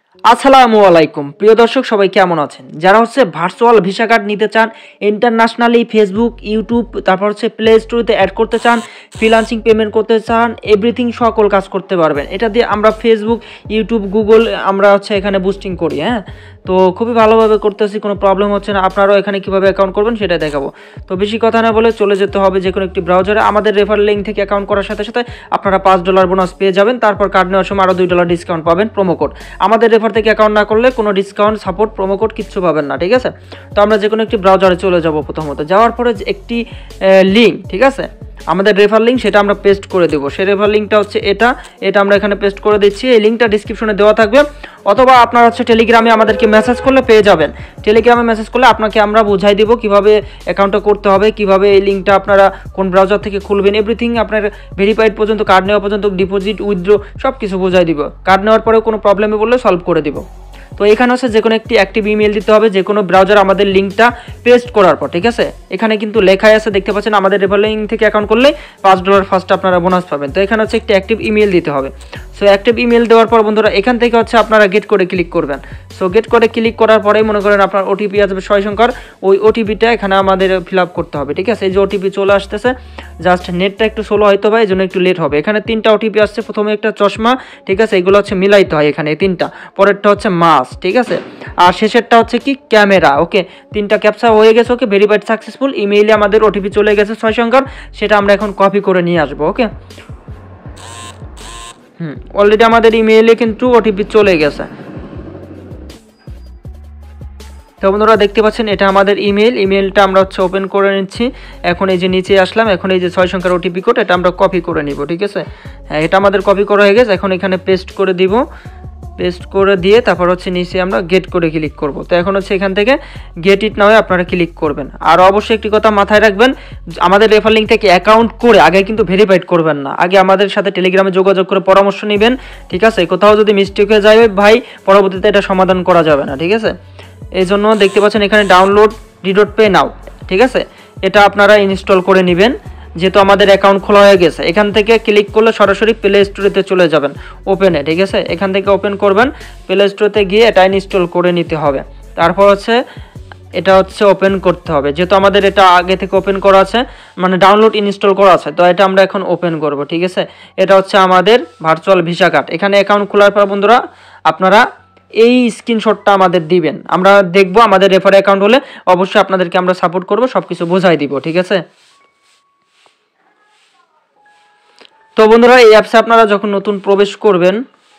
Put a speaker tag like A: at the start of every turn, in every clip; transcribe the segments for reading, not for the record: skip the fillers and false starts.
A: আসসালামু আলাইকুম প্রিয় দর্শক, সবাই কেমন আছেন? যারা ভার্চুয়াল ভিসা কার্ড নিতে চান, ইন্টারন্যাশনালি ফেসবুক, ইউটিউব, তারপর প্লে স্টোরেতে অ্যাড করতে চান, ফ্রিল্যান্সিং পেমেন্ট করতে চান, এভরিথিং সকল কাজ করতে পারবেন। এটা দিয়ে আমরা ফেসবুক, ইউটিউব, গুগল আমরা এখানে বুস্টিং করি। হ্যাঁ, তো খুবই ভালোভাবে করতেছি, কোনো প্রবলেম হচ্ছে না। আপনারাও এখানে কীভাবে অ্যাকাউন্ট করবেন সেটা দেখাবো। তো বেশি কথা না বলে চলে যেতে হবে যে কোনো একটি ব্রাউজারে। আমাদের রেফার লিঙ্ক থেকে অ্যাকাউন্ট করার সাথে সাথে আপনারা $5 বোনাস পেয়ে যাবেন। তারপর কার্ড নেওয়ার সময় আরও $2 ডিসকাউন্ট পাবেন, প্রোমো কোড। আমাদের রেফার থেকে অ্যাকাউন্ট না করলে কোনো ডিসকাউন্ট, সাপোর্ট, প্রোমো কোড কিচ্ছু পাবেন না, ঠিক আছে? তো আমরা যে কোনো একটি ব্রাউজারে চলে যাব। প্রথমত যাওয়ার পরে একটি লিঙ্ক, ঠিক আছে, আমাদের রেফার লিঙ্ক, সেটা আমরা পেস্ট করে দেবো। সেই রেফার লিঙ্কটা এটা আমরা এখানে পেস্ট করে দিচ্ছি। এই লিঙ্কটা ডিসক্রিপশনে দেওয়া থাকবে, অথবা আপনারা টেলিগ্রামে আমাদেরকে মেসেজ করলে পেয়ে যাবেন। টেলিগ্রামে মেসেজ করলে আপনাকে আমরা বুঝাই দিব কিভাবে অ্যাকাউন্টটা করতে হবে, কিভাবে এই লিঙ্কটা আপনারা কোন ব্রাউজার থেকে খুলবেন, এভরিথিং আপনার ভেরিফাইড পর্যন্ত, কার্ড নেওয়া পর্যন্ত, ডিপোজিট, উইথড্র সব কিছু বুঝাই দিব। কার্ড নেওয়ার পরেও কোনো প্রবলেমে বললে সলভ করে দিব। তো এখানে যে কোনো একটি অ্যাক্টিভ ইমেল দিতে হবে, যে কোনো ব্রাউজার আমাদের লিঙ্কটা পেস্ট করার পর, ঠিক আছে? এখানে কিন্তু লেখাই আছে, দেখতে পাচ্ছেন, আমাদের রেফার লিঙ্ক থেকে অ্যাকাউন্ট করলে $5 ফার্স্ট আপনারা বোনাস পাবেন। তো এখানে একটি অ্যাক্টিভ ইমেল দিতে হবে। সো অ্যাক্টিভ ইমেল দেওয়ার পর বন্ধুরা এখান থেকে আপনারা গেট করে ক্লিক করবেন। সো গেট করে ক্লিক করার পরেই মনে করেন আপনার ওটিপি আসবে 6 সংখ্যার। ওই ওটিপিটা এখানে আমাদের ফিল আপ করতে হবে, ঠিক আছে? এই যে ওটিপি চলে আসতেছে, জাস্ট নেটটা একটু স্লো হয়তো বা এই জন্য একটু লেট হবে। এখানে 3টা ওটিপি আসছে। প্রথমে একটা চশমা, ঠিক আছে, এগুলো মিলাইতে হয় এখানে 3টা। পরেরটা মাস, ঠিক আছে, আর শেষেরটা কি ক্যামেরা। ওকে, 3টা ক্যাপচা হয়ে গেছে। Okay, verified successful. ইমেইলে আমাদের ওটিপি চলে গেছে 6 সংখ্যার, সেটা আমরা এখন কপি করে নিয়ে আসবো। ওকে, অলরেডি আমাদের ইমেইলে কিন্তু ওটিপি চলে গেছে। তো বন্ধুরা দেখতে পাচ্ছেন এটা আমাদের ইমেলটা আমরা ওপেন করে নিচ্ছি। এখন এই যে নিচে আসলাম, এখন এই যে 6 সংখ্যার ওটিপি কোড, এটা আমরা কপি করে নিব, ঠিক আছে? হ্যাঁ, এটা আমাদের কপি করা হয়ে গেছে। এখন এখানে পেস্ট করে দিব। পেস্ট করে দিয়ে তারপর নিচে আমরা গেট করে ক্লিক করব। তো এখন এখান থেকে গেট ইট নাও আপনারা ক্লিক করবেন। আর অবশ্যই একটি কথা মাথায় রাখবেন, আমাদের রেফার লিঙ্ক থেকে অ্যাকাউন্ট করে আগে কিন্তু ভেরিফাইড করবেন না। আগে আমাদের সাথে টেলিগ্রামে যোগাযোগ করে পরামর্শ নেবেন, ঠিক আছে? কোথাও যদি মিস্টেক হয়ে যায় ভাই, পরবর্তীতে এটা সমাধান করা যাবে না, ঠিক আছে? এই জন্য দেখতে পাচ্ছেন এখানে ডাউনলোড ডি.পে নাও, ঠিক আছে, এটা আপনারা ইনস্টল করে নেবেন। যেহেতু আমাদের অ্যাকাউন্ট খোলা হয়ে গেছে, এখান থেকে ক্লিক করলে সরাসরি প্লে স্টোরেতে চলে যাবেন, ওপেনে, ঠিক আছে? এখান থেকে ওপেন করবেন, প্লে স্টোরেতে গিয়ে এটা ইনস্টল করে নিতে হবে। তারপর এটা ওপেন করতে হবে। যেহেতু আমাদের এটা আগে থেকে ওপেন করা আছে, মানে ডাউনলোড ইনস্টল করা আছে, তো এটা আমরা এখন ওপেন করব, ঠিক আছে? এটা আমাদের ভার্চুয়াল ভিসা কার্ড। এখানে অ্যাকাউন্ট খোলার পর বন্ধুরা আপনারা এই স্ক্রিনশটটা আমাদের দিবেন। আমরা দেখবো, আমাদের রেফার অ্যাকাউন্ট হলে অবশ্যই আপনাদেরকে আমরা সাপোর্ট করব, সবকিছু বোঝাই দিব, ঠিক আছে? তো বন্ধুরা এই অ্যাপসে আপনারা যখন নতুন প্রবেশ করবেন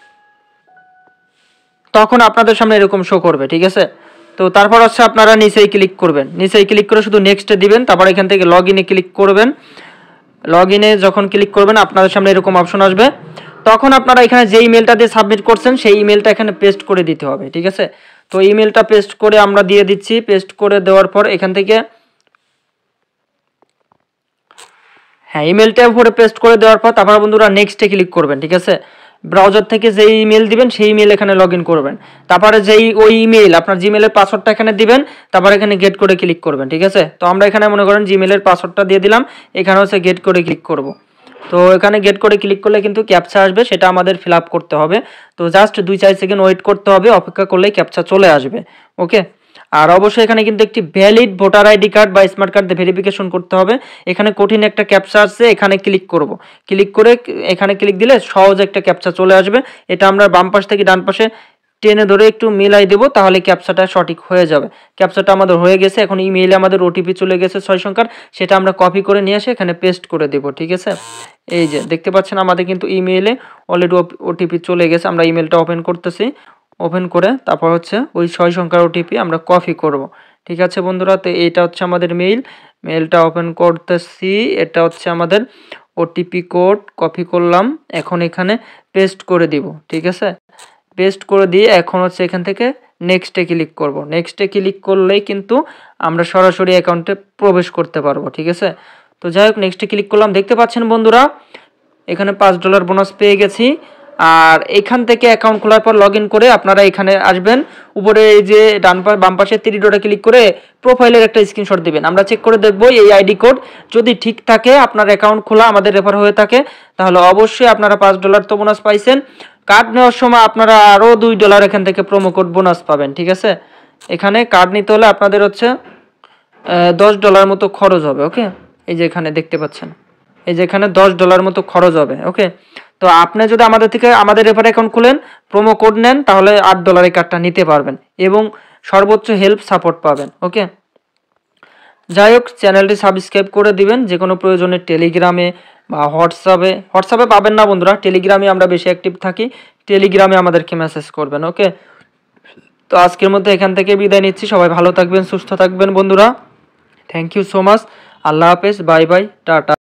A: তখন আপনাদের সামনে এরকম শো করবে, ঠিক আছে? তো তারপর আপনারা নিচেই ক্লিক করবেন। নিচেই ক্লিক করে শুধু নেক্সটে দিবেন। তারপর এখান থেকে লগ ইনে ক্লিক করবেন। লগ ইনে যখন ক্লিক করবেন আপনাদের সামনে এরকম অপশন আসবে। তখন আপনারা এখানে যে ইমেলটা দিয়ে সাবমিট করছেন সেই ইমেলটা এখানে পেস্ট করে দিতে হবে, ঠিক আছে? তো ইমেলটা পেস্ট করে আমরা দিয়ে দিচ্ছি। পেস্ট করে দেওয়ার পর এখান থেকে, হ্যাঁ, ইমেলটা উপরে পেস্ট করে দেওয়ার পর তারপর বন্ধুরা নেক্সটে ক্লিক করবেন, ঠিক আছে? ব্রাউজার থেকে যেই ইমেল দিবেন সেই ইমেল এখানে লগ ইন করবেন। তারপরে ওই ইমেল আপনার জিমেলের পাসওয়ার্ডটা এখানে দিবেন। তারপর এখানে গেট করে ক্লিক করবেন, ঠিক আছে? তো আমরা এখানে মনে করেন জিমেলের পাসওয়ার্ডটা দিয়ে দিলাম। এখানে গেট করে ক্লিক করব। তো এখানে গেট করে ক্লিক করলে কিন্তু ক্যাপচা আসবে, সেটা আমাদের ফিল আপ করতে হবে। তো জাস্ট 2-4 সেকেন্ড ওয়েট করতে হবে, অপেক্ষা করলেই ক্যাপচা চলে আসবে। ওকে, আর অবশ্যই এখানে কিন্তু একটি ভ্যালিড ভোটার আইডি কার্ড বা স্মার্ট কার্ড দিয়ে ভেরিফিকেশন করতে হবে। এখানে কঠিন একটা ক্যাপচা আছে, এখানে ক্লিক করব। ক্লিক করে এখানে ক্লিক দিলে সহজ একটা ক্যাপচা চলে আসবে। এটা আমরা বাম পাশ থেকে ডান পাশে টেনে ধরে একটু মিলাই দেবো, তাহলে ক্যাপচাটা সঠিক হয়ে যাবে। ক্যাপচাটা আমাদের হয়ে গেছে। এখন ইমেইলে আমাদের ওটিপি চলে গেছে 6 সংখ্যার, সেটা আমরা কপি করে নিয়ে এসে এখানে পেস্ট করে দেব, ঠিক আছে? এই যে দেখতে পাচ্ছেন আমাদের কিন্তু ইমেইলে অলরেডি ওটিপি চলে গেছে। আমরা ইমেলটা ওপেন করতেছি। ওপেন করে তারপর ওই 6 সংখ্যার ওটিপি আমরা কপি করব, ঠিক আছে বন্ধুরা? তো এটা আমাদের মেইলটা ওপেন করতেছি। এটা আমাদের ওটিপি কোড, কপি করলাম। এখন এখানে পেস্ট করে দিব, ঠিক আছে? পেস্ট করে দিয়ে এখন এখান থেকে নেক্সটে ক্লিক করব। নেক্সটে ক্লিক করলেই কিন্তু আমরা সরাসরি অ্যাকাউন্টে প্রবেশ করতে পারবো, ঠিক আছে? তো যাই হোক, নেক্সটে ক্লিক করলাম। দেখতে পাচ্ছেন বন্ধুরা এখানে $5 বোনাস পেয়ে গেছি। আর এখান থেকে অ্যাকাউন্ট খোলার পর লগ ইন করে আপনারা এখানে আসবেন। উপরে এই যে বাম পাশে 3 ডটে ক্লিক করে প্রোফাইলের একটা স্ক্রিনশট দিবেন। আমরা চেক করে দেখব এই আইডি কোড যদি ঠিক থাকে, আপনার অ্যাকাউন্ট খোলা, আমাদের রেফার হয়ে থাকে, তাহলে অবশ্যই আপনারা $5 তো বোনাস পাইছেন। কার্ড নেওয়ার সময় আপনারা আরও $2 এখান থেকে প্রোমো কোড বোনাস পাবেন, ঠিক আছে। এখানে কার্ড নিতে হলে আপনাদের হচ্ছে $10 মতো খরচ হবে, ওকে। এই যে এখানে দেখতে পাচ্ছেন, এই যে এখানে $10 মতো খরচ হবে, ওকে। তো আপনি যদি আমাদের রেফার অ্যাকাউন্ট খুলেন, প্রোমো কোড নেন, তাহলে $8 কার্ডটা নিতে পারবেন এবং সর্বোচ্চ হেল্প সাপোর্ট পাবেন, ওকে। যাই হোক, চ্যানেলটি সাবস্ক্রাইব করে দিবেন। যে কোনো প্রয়োজনে টেলিগ্রামে বা হোয়াটসঅ্যাপে পাবেন না বন্ধুরা, টেলিগ্রামে আমরা বেশি অ্যাক্টিভ থাকি, টেলিগ্রামে আমাদেরকে মেসেজ করবেন, ওকে। তো আজকের মধ্যে এখান থেকে বিদায় নিচ্ছি। সবাই ভালো থাকবেন, সুস্থ থাকবেন বন্ধুরা। Thank you so much. আল্লাহ হাফেজ, বাই বাই, টাটা।